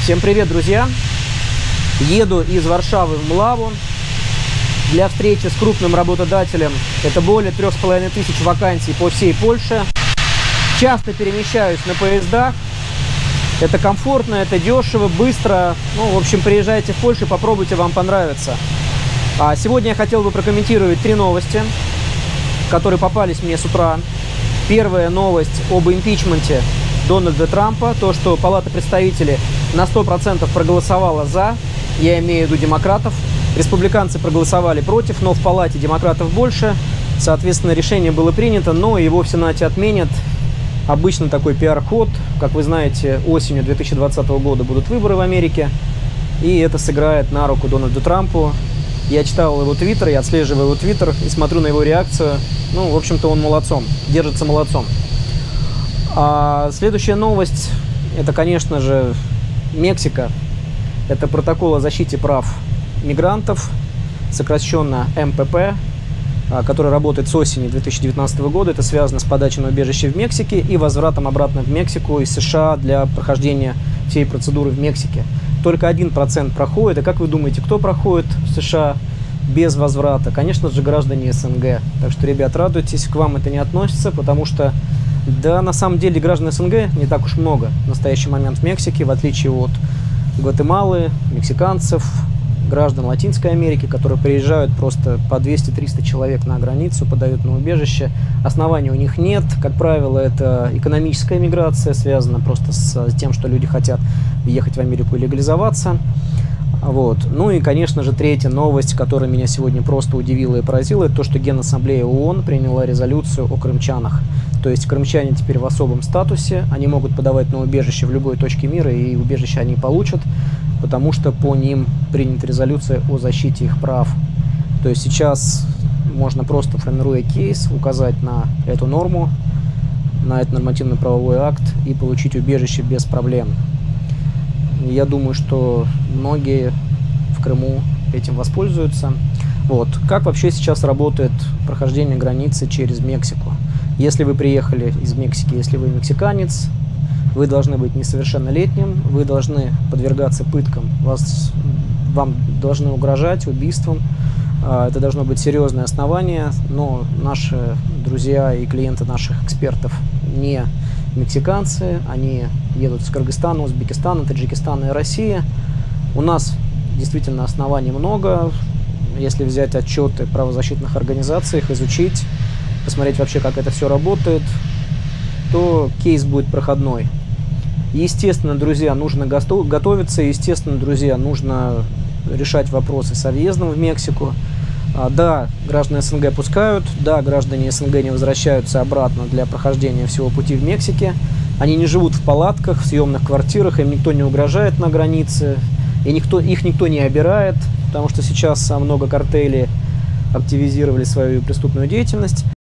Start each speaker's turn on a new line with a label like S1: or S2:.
S1: Всем привет, друзья! Еду из Варшавы в Млаву для встречи с крупным работодателем. Это более 3500 вакансий по всей Польше. Часто перемещаюсь на поездах. Это комфортно, это дешево, быстро. Ну, в общем, приезжайте в Польшу, попробуйте, вам понравится. А сегодня я хотел бы прокомментировать 3 новости, которые попались мне с утра. Первая новость об импичменте Дональда Трампа. То, что Палата представителей на 100% проголосовала за. Я имею в виду демократов. Республиканцы проголосовали против, но в Палате демократов больше. Соответственно, решение было принято, но его в Сенате отменят. Обычно такой пиар-ход. Как вы знаете, осенью 2020 года будут выборы в Америке. И это сыграет на руку Дональду Трампу. Я читал его твиттер, я отслеживаю его твиттер и смотрю на его реакцию. Ну, в общем-то, он молодцом, держится молодцом. А следующая новость, это, конечно же, Мексика. Это протокол о защите прав мигрантов, сокращенно МПП, который работает с осени 2019 года. Это связано с подачей на убежище в Мексике и возвратом обратно в Мексику из США для прохождения всей процедуры в Мексике. Только 1% проходит. И как вы думаете, кто проходит в США без возврата? Конечно же, граждане СНГ. Так что, ребят, радуйтесь, к вам это не относится, потому что, да, на самом деле, граждан СНГ не так уж много в настоящий момент в Мексике, в отличие от Гватемалы, мексиканцев, граждан Латинской Америки, которые приезжают просто по 200-300 человек на границу, подают на убежище. Оснований у них нет. Как правило, это экономическая миграция, связана просто с тем, что люди хотят ехать в Америку и легализоваться. Вот. Ну и, конечно же, третья новость, которая меня сегодня просто удивила и поразила, это то, что Генассамблея ООН приняла резолюцию о крымчанах. То есть крымчане теперь в особом статусе, они могут подавать на убежище в любой точке мира, и убежище они получат, потому что по ним принята резолюция о защите их прав. То есть сейчас можно просто, формируя кейс, указать на эту норму, на этот нормативно-правовой акт и получить убежище без проблем. Я думаю, что многие в Крыму этим воспользуются. Вот. Как вообще сейчас работает прохождение границы через Мексику? Если вы приехали из Мексики, если вы мексиканец, вы должны быть несовершеннолетним, вы должны подвергаться пыткам, вам должны угрожать убийством. Это должно быть серьезное основание, но наши друзья и клиенты наших экспертов не мексиканцы, они едут из Кыргызстана, Узбекистана, Таджикистана и России. У нас действительно оснований много. Если взять отчеты правозащитных организаций, их изучить, посмотреть вообще, как это все работает, то кейс будет проходной. Естественно, друзья, нужно готовиться, естественно, друзья, нужно решать вопросы со въездом в Мексику. Да, граждане СНГ пускают, да, граждане СНГ не возвращаются обратно для прохождения всего пути в Мексике. Они не живут в палатках, в съемных квартирах, им никто не угрожает на границе, и их никто не обирает, потому что сейчас много картелей активизировали свою преступную деятельность.